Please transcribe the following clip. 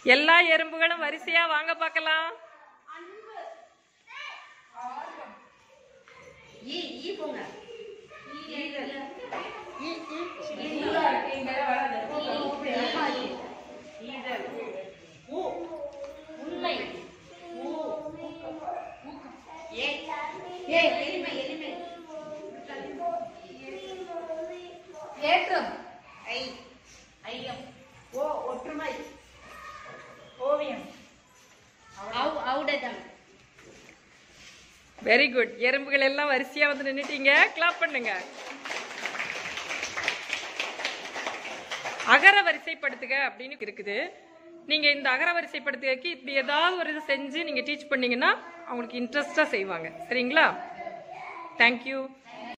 எல்லா எறும்புகளும் வரிசையா வாங்க பார்க்கலாம். ஏற்றம் ஐயம் ஓ ஒற்றுமை ஓவியம் ஔடதம். Very good. எறும்புகள் எல்லாம் வரிசையா வந்து நின்னுட்டீங்க. கிளாப் பண்ணுங்க. அகர வரிசைப்படுத்துக அப்படின்னு இருக்குது. நீங்க இந்த அகர வரிசைப்படுத்துகைக்கு இப்படி ஏதாவது ஒரு இது செஞ்சு நீங்க டீச் பண்ணீங்கன்னா அவங்களுக்கு இன்ட்ரெஸ்டா செய்வாங்க. சரிங்களா? தேங்க்யூ.